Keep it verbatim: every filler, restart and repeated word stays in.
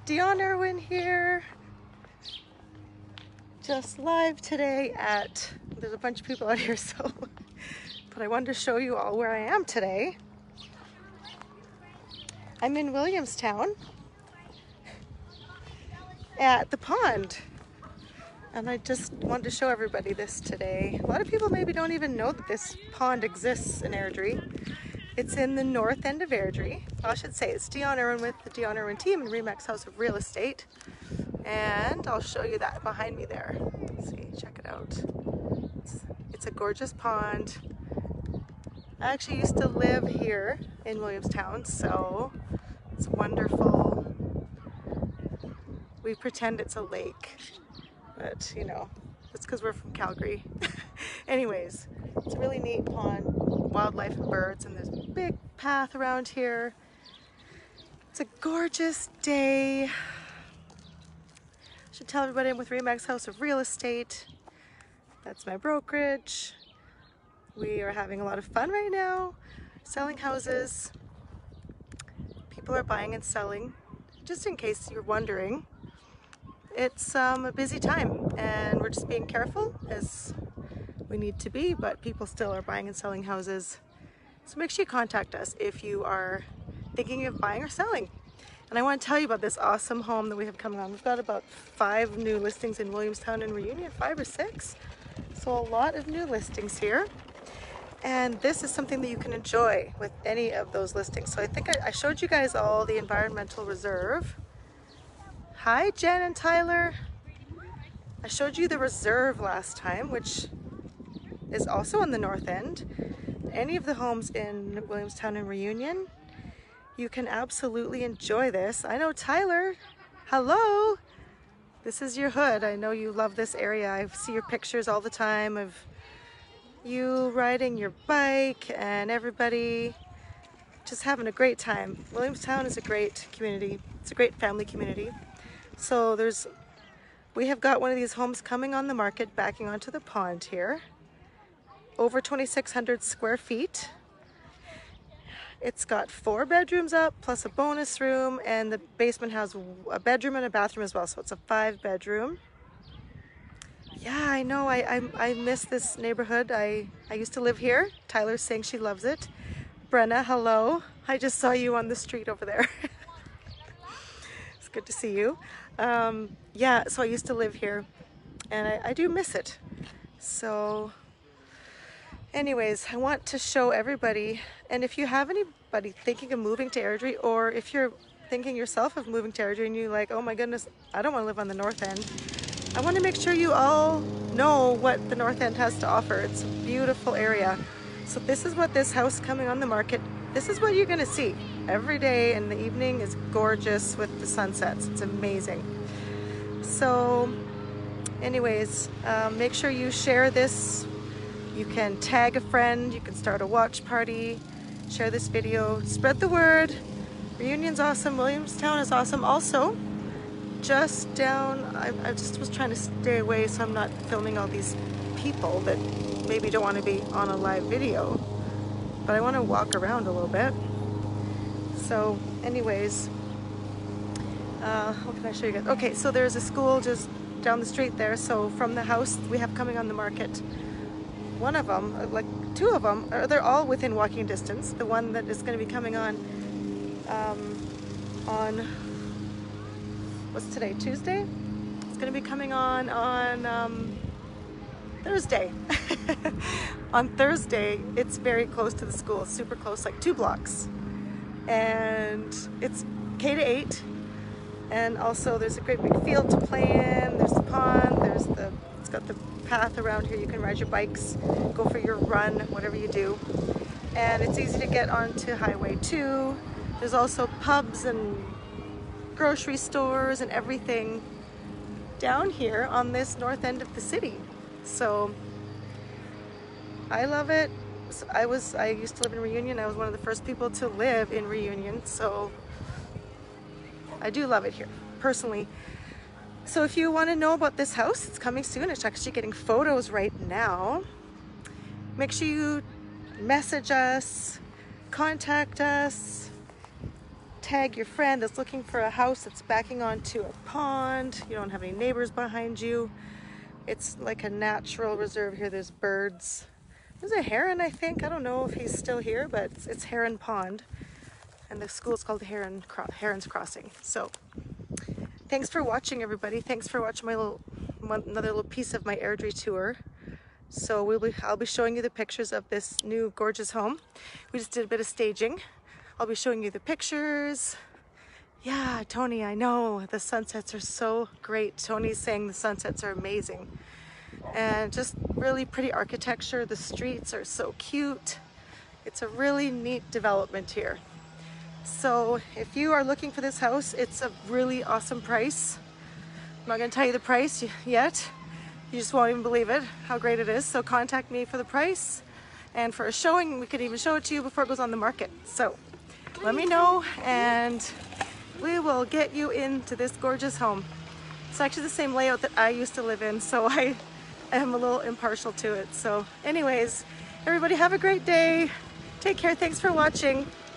Dion Irwin here, just live today at, there's a bunch of people out here, so, but I wanted to show you all where I am today. I'm in Williamstown at the pond, and I just wanted to show everybody this today. A lot of people maybe don't even know that this pond exists in Airdrie. It's in the north end of Airdrie. I should say it's Dion Irwin with the Dion Irwin team and Remax House of Real Estate. And I'll show you that behind me there. Let's see, check it out. It's, it's a gorgeous pond. I actually used to live here in Williamstown, so it's wonderful. We pretend it's a lake, but you know, it's because we're from Calgary. Anyways, it's a really neat pond, wildlife and birds, and there's a big path around here. It's a gorgeous day. I should tell everybody I'm with Remax House of Real Estate. That's my brokerage. We are having a lot of fun right now, selling houses. People are buying and selling. Just in case you're wondering, it's um, a busy time, and we're just being careful as we need to be, but people still are buying and selling houses. So make sure you contact us if you are thinking of buying or selling. And I want to tell you about this awesome home that we have coming on. We've got about five new listings in Williamstown and Reunion, five or six. So a lot of new listings here. And this is something that you can enjoy with any of those listings. So I think I, I showed you guys all the environmental reserve. Hi, Jen and Tyler. I showed you the reserve last time, which is also on the north end. Any of the homes in Williamstown and Reunion, you can absolutely enjoy this. I know Tyler, hello. This is your hood. I know you love this area. I see your pictures all the time of you riding your bike and everybody just having a great time. Williamstown is a great community. It's a great family community. So there's, we have got one of these homes coming on the market backing onto the pond here. Over twenty-six hundred square feet. It's got four bedrooms up plus a bonus room, and the basement has a bedroom and a bathroom as well, so it's a five bedroom. Yeah, I know, I, I, I miss this neighborhood. I, I used to live here. Tyler's saying she loves it. Brenna, hello. I just saw you on the street over there. It's good to see you. Um, yeah, so I used to live here, and I, I do miss it. So anyways, I want to show everybody, and if you have anybody thinking of moving to Airdrie, or if you're thinking yourself of moving to Airdrie and you're like, oh my goodness, I don't want to live on the north end, I want to make sure you all know what the north end has to offer. It's a beautiful area. So this is what this house coming on the market, this is what you're going to see every day, and the evening is gorgeous with the sunsets. It's amazing. So anyways, um, make sure you share this. You can tag a friend, you can start a watch party, share this video, spread the word. Reunion's awesome, Williamstown is awesome. Also, just down, I, I just was trying to stay away so I'm not filming all these people that maybe don't want to be on a live video, but I want to walk around a little bit. So anyways, uh, what can I show you guys? Okay, so there's a school just down the street there. So from the house we have coming on the market, one of them, like two of them, they're all within walking distance. The one that is going to be coming on, um, on, what's today, Tuesday? It's going to be coming on on um, Thursday. On Thursday, it's very close to the school, it's super close, like two blocks. And it's K to eight. And also there's a great big field to play in, there's the pond, there's the, it's got the path around here. You can ride your bikes, go for your run, whatever you do. And it's easy to get onto Highway two. There's also pubs and grocery stores and everything down here on this north end of the city. So I love it. So I was, I used to live in Reunion. I was one of the first people to live in Reunion. So I do love it here, personally. So if you want to know about this house, it's coming soon. It's actually getting photos right now. Make sure you message us, contact us, tag your friend that's looking for a house that's backing onto a pond. You don't have any neighbors behind you. It's like a natural reserve here. There's birds. There's a heron, I think. I don't know if he's still here, but it's, it's Heron Pond. And the school is called Heron Cro- Heron's Crossing. So thanks for watching, everybody. Thanks for watching my little, one, another little piece of my Airdrie tour. So we'll be, I'll be showing you the pictures of this new gorgeous home. We just did a bit of staging. I'll be showing you the pictures. Yeah, Tony, I know the sunsets are so great. Tony's saying the sunsets are amazing. And just really pretty architecture. The streets are so cute. It's a really neat development here. So if you are looking for this house, it's a really awesome price. I'm not going to tell you the price yet. You just won't even believe it, how great it is. So contact me for the price and for a showing. We could even show it to you before it goes on the market. So let me know and we will get you into this gorgeous home. It's actually the same layout that I used to live in, so I am a little impartial to it. So anyways, everybody have a great day. Take care. Thanks for watching.